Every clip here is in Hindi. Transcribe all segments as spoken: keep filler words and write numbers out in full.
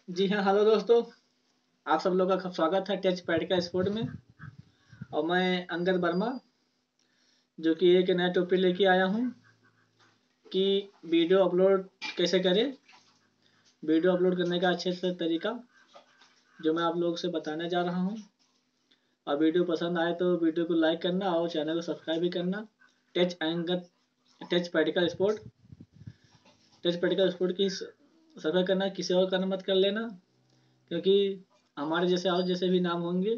जी हाँ, हेलो दोस्तों। आप सब लोगों का स्वागत है टच पैड का स्पोर्ट में। और मैं अंगद वर्मा जो कि एक नया टॉपिक लेके आया हूँ कि वीडियो अपलोड कैसे करें। वीडियो अपलोड करने का अच्छे से तरीका जो मैं आप लोगों से बताने जा रहा हूँ। और वीडियो पसंद आए तो वीडियो को लाइक करना और चैनल को सब्सक्राइब भी करना। टच अंगद टच पैड का स्पोर्ट टच पैड का स्पोर्ट की सब्सक्राइब करना, किसी और का मत कर लेना, क्योंकि हमारे जैसे और जैसे भी नाम होंगे।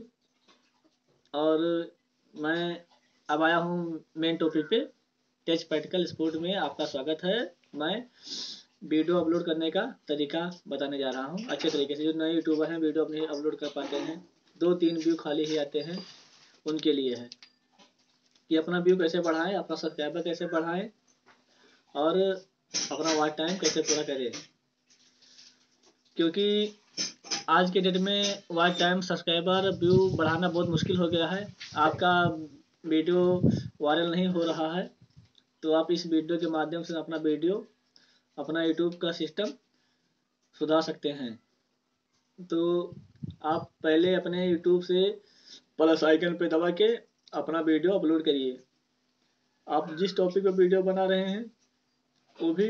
और मैं अब आया हूँ मेन टॉपिक पे। टच प्रैक्टिकल स्पोर्ट में आपका स्वागत है। मैं वीडियो अपलोड करने का तरीका बताने जा रहा हूँ अच्छे तरीके से। जो नए यूट्यूबर हैं वीडियो अपने अपलोड कर पाते हैं, दो तीन व्यू खाली ही आते हैं, उनके लिए है कि अपना व्यू कैसे बढ़ाएं, अपना सब्सक्राइबर कैसे बढ़ाएं और अपना वॉच टाइम कैसे पूरा करें। क्योंकि आज के डेट में वॉच टाइम, सब्सक्राइबर, व्यू बढ़ाना बहुत मुश्किल हो गया है। आपका वीडियो वायरल नहीं हो रहा है तो आप इस वीडियो के माध्यम से अपना वीडियो, अपना यूट्यूब का सिस्टम सुधार सकते हैं। तो आप पहले अपने यूट्यूब से प्लस आइकन पे दबा के अपना वीडियो अपलोड करिए। आप जिस टॉपिक पर वीडियो बना रहे हैं वो भी,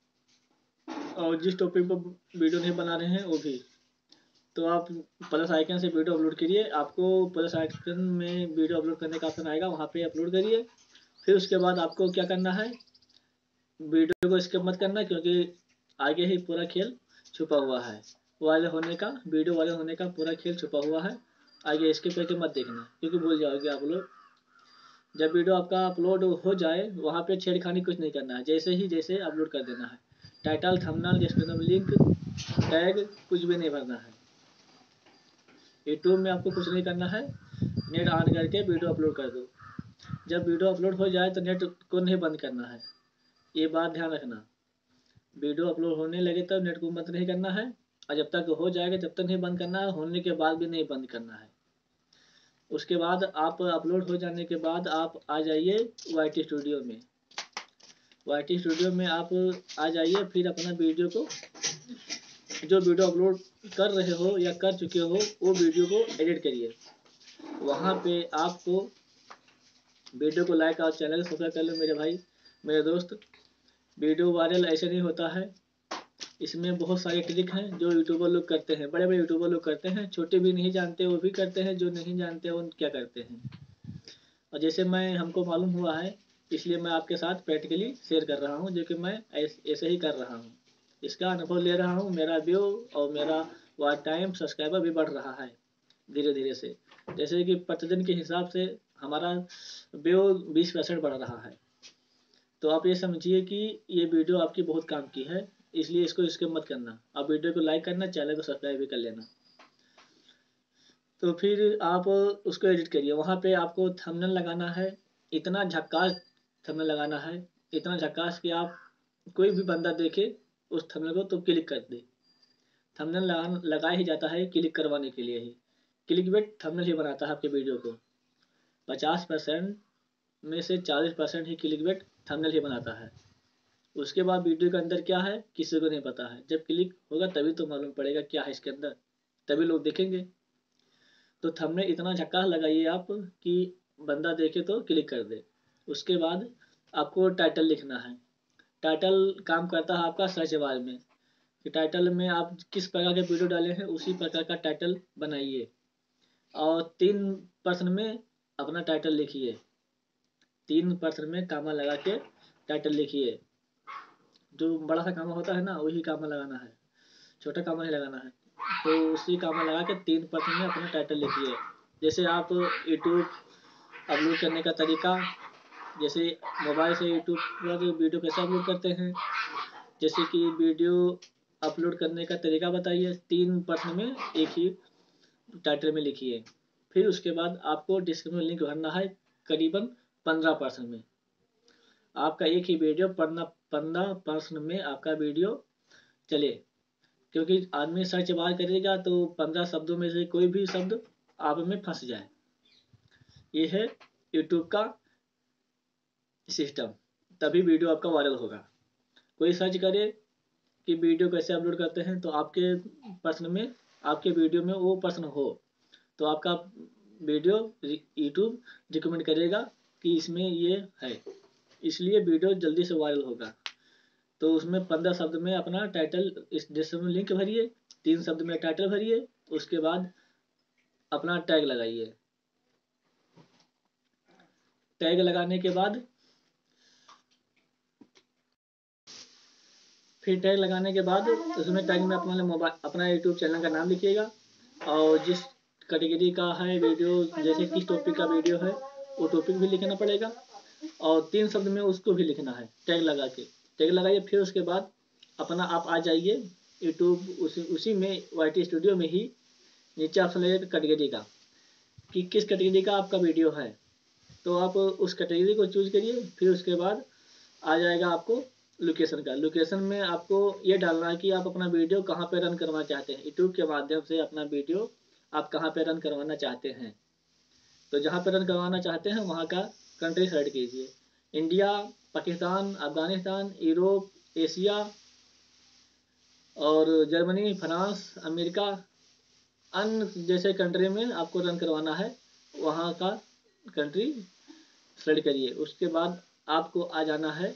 और जिस टॉपिक पर वीडियो नहीं बना रहे हैं वो भी, तो आप प्लस आइकन से वीडियो अपलोड करिए। आपको प्लस आइकन में वीडियो अपलोड करने का ऑप्शन आएगा, वहाँ पे अपलोड करिए। फिर उसके बाद आपको क्या करना है, वीडियो को स्किप मत करना, क्योंकि आगे ही पूरा खेल छुपा हुआ है। वायरल होने का, वीडियो वायरल होने का पूरा खेल छुपा हुआ है। आगे स्किप करके मत देखना, क्योंकि भूल जाओगे आप लोग। जब वीडियो आपका अपलोड हो जाए वहाँ पे छेड़खानी कुछ नहीं करना है, जैसे ही जैसे अपलोड कर देना है। Title, thumbnail, description, link, tag कुछ भी नहीं भरना है। यूट्यूब में आपको कुछ नहीं करना है, नेट ऑन करके वीडियो अपलोड कर दो। जब वीडियो अपलोड हो जाए तो नेट को नहीं बंद करना है, ये बात ध्यान रखना। वीडियो अपलोड होने लगे तब नेट को बंद नहीं करना है, और जब तक हो जाएगा तब तक नहीं बंद करना है, होने के बाद भी नहीं बंद करना है। उसके बाद आप अपलोड हो जाने के बाद आप आ जाइए वाई टी स्टूडियो में। वाई टी स्टूडियो में आप आ जाइए, फिर अपना वीडियो को, जो वीडियो अपलोड कर रहे हो या कर चुके हो वो वीडियो को एडिट करिए। वहाँ पे आपको वीडियो को लाइक और चैनल को सब्सक्राइब कर लो मेरे भाई, मेरे दोस्त। वीडियो वायरल ऐसे नहीं होता है, इसमें बहुत सारे ट्रिक हैं जो यूट्यूबर लोग करते हैं, बड़े बड़े यूट्यूबर लोग करते हैं, छोटे भी नहीं जानते वो भी करते हैं, जो नहीं जानते वो क्या करते हैं। और जैसे मैं हमको मालूम हुआ है इसलिए मैं आपके साथ प्रैक्टिकली शेयर कर रहा हूँ, जो कि मैं ऐसे ही कर रहा हूँ, इसका अनुभव ले रहा हूँ। मेरा व्यू और मेरा वॉच टाइम, सब्सक्राइबर भी बढ़ रहा है धीरे धीरे से। जैसे कि प्रतिदिन के हिसाब से हमारा व्यू बीस परसेंट बढ़ रहा है। तो आप ये समझिए कि ये वीडियो आपकी बहुत काम की है, इसलिए इसको स्किप मत करना। आप वीडियो को लाइक करना, चैनल को सब्सक्राइब भी कर लेना। तो फिर आप उसको एडिट करिए। वहाँ पे आपको थंबनेल लगाना है, इतना झक्कास थंबनेल लगाना है, इतना झक्कास कि आप कोई भी बंदा देखे उस थंबनेल को तो क्लिक कर दे। थंबनेल लगा लगाया ही जाता है क्लिक करवाने के लिए ही। क्लिक बेट थंबनेल ही बनाता है आपके वीडियो को। पचास परसेंट में से चालीस परसेंट ही क्लिक बेट थंबनेल ही बनाता है। उसके बाद वीडियो के अंदर क्या है किसी को नहीं पता है। जब क्लिक होगा तभी तो मालूम पड़ेगा क्या है इसके अंदर, तभी लोग देखेंगे। तो थंबनेल इतना झक्कास लगाइए आप कि बंदा देखे तो क्लिक कर दे। उसके बाद आपको टाइटल लिखना है। टाइटल काम करता है आपका सर्च बार में, कि टाइटल में आप किस प्रकार के वीडियो डाले हैं उसी प्रकार का टाइटल बनाइए। और तीन पर्सन में अपना टाइटल लिखिए, तीन पर्सन में कामा लगा के टाइटल लिखिए। जो बड़ा सा कामा होता है ना वही कामा लगाना है, छोटा कामा नहीं लगाना है। तो उसी कामा लगा के तीन पर्सन में अपना टाइटल लिखिए। जैसे आप यूट्यूब अपलोड करने का तरीका, जैसे मोबाइल से यूट्यूब पर वीडियो कैसे अपलोड करते हैं, जैसे कि वीडियो अपलोड करने का तरीका बताइए, तीन पर्सन में एक ही टाइटल में लिखिए। फिर उसके बाद आपको डिस्क्रिप्शन लिंक भरना है करीबन पंद्रह परसेंट में। आपका एक ही वीडियो पढ़ना पंद्रह परसेंट में आपका वीडियो चले, क्योंकि आदमी सर्च बार करेगा तो पंद्रह शब्दों में से कोई भी शब्द आप में फंस जाए। ये है यूट्यूब का सिस्टम, तभी वीडियो आपका वायरल होगा। कोई सर्च करे कि वीडियो कैसे अपलोड करते हैं, तो आपके प्रश्न में आपके वीडियो में वो प्रश्न हो तो आपका वीडियो यूट्यूब रिकमेंड करेगा कि इसमें ये है, इसलिए वीडियो जल्दी से वायरल होगा। तो उसमें पंद्रह शब्द में अपना टाइटल इस डिस्क्रिप्शन में लिंक भरिए, तीन शब्द में टाइटल भरिए, उसके बाद अपना टैग लगाइए। टैग लगाने के बाद फिर टैग लगाने के बाद उसमें टैग में अपना मोबाइल अपना यूट्यूब चैनल का नाम लिखिएगा और जिस कैटेगरी का है वीडियो, जैसे किस टॉपिक का वीडियो है वो टॉपिक भी लिखना पड़ेगा और तीन शब्द में उसको भी लिखना है टैग लगा के। टैग लगाइए, फिर उसके बाद अपना आप आ जाइए यूट्यूब उसी उसी में वाई टी स्टूडियो में ही नीचे ऑप्शन लगेगा कैटेगरी का कि किस कैटेगरी का आपका वीडियो है, तो आप उस कैटेगरी को चूज करिए। फिर उसके बाद आ जाएगा आपको लोकेशन का। लोकेशन में आपको ये डालना है कि आप अपना वीडियो कहाँ पे रन करवाना चाहते हैं, यूट्यूब के माध्यम से अपना वीडियो आप कहाँ पे रन करवाना चाहते हैं। तो जहाँ पे रन करवाना चाहते हैं वहाँ का कंट्री सेलेक्ट कीजिए, India, Pakistan, Afghanistan, Europe, Asia और जर्मनी, फ्रांस, अमेरिका, अन्य जैसे कंट्री में आपको रन करवाना है वहाँ का कंट्री सेलेक्ट करिए। उसके बाद आपको आ जाना है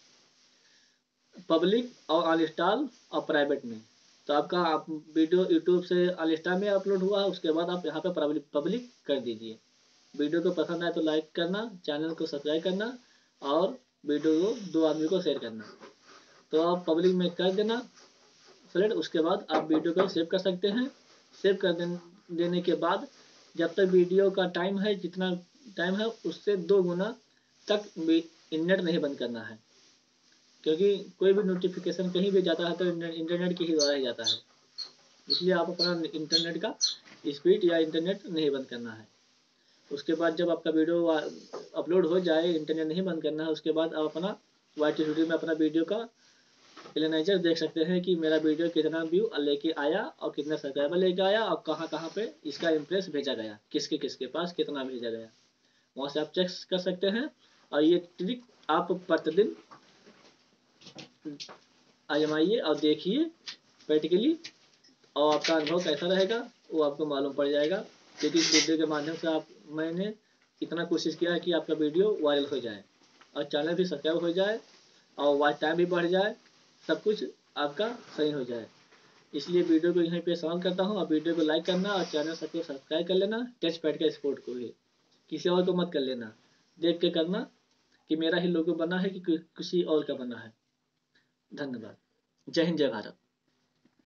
पब्लिक और अनइंस्टॉल और प्राइवेट में। तो आपका आप वीडियो यूट्यूब से अनइंस्टॉल में अपलोड हुआ है, उसके बाद आप यहाँ पे पब्लिक पब्लिक कर दीजिए। वीडियो को पसंद आए तो लाइक करना, चैनल को सब्सक्राइब करना और वीडियो को दो आदमी को शेयर करना। तो आप पब्लिक में कर देना सेलेक्ट। उसके बाद आप वीडियो को सेव कर सकते हैं। सेव कर देने के बाद जब तक वीडियो का टाइम है, जितना टाइम है उससे दो गुना तक इंटरनेट नहीं बंद करना है, क्योंकि कोई भी नोटिफिकेशन कहीं भी जाता है तो इंटरनेट के ही द्वारा ही जाता है। इसलिए आप अपना इंटरनेट का स्पीड या इंटरनेट नहीं बंद करना है। उसके बाद जब आपका वीडियो अपलोड हो जाए, इंटरनेट नहीं बंद करना है, उसके बाद आप अपना वाई टी स्टूडियो में अपना वीडियो का एनालाइजर देख सकते हैं कि मेरा वीडियो कितना व्यू लेके आया और कितना सब्सक्राइबर लेके आया और कहाँ कहाँ पे इसका इम्प्रेस भेजा गया, किसके किसके पास कितना भेजा गया, वहाँ से आप चेक कर सकते हैं। और ये ट्रिक आप प्रतिदिन आजमाइए और देखिए प्रैक्टिकली, और आपका अनुभव कैसा रहेगा वो आपको मालूम पड़ जाएगा। क्योंकि इस वीडियो के माध्यम से आप मैंने इतना कोशिश किया है कि आपका वीडियो वायरल हो जाए और चैनल भी सब्सक्राइब हो जाए और वॉच टाइम भी बढ़ जाए, सब कुछ आपका सही हो जाए। इसलिए वीडियो को यहीं पे समाप्त करता हूँ। और वीडियो को लाइक करना और चैनल सबको सब्सक्राइब कर लेना, टच पैड का सपोर्ट को भी, किसी और को मत कर लेना, देख के करना कि मेरा ही लोगो बना है कि किसी और का बना है। धन्यवाद। जय हिंद, जय भारत।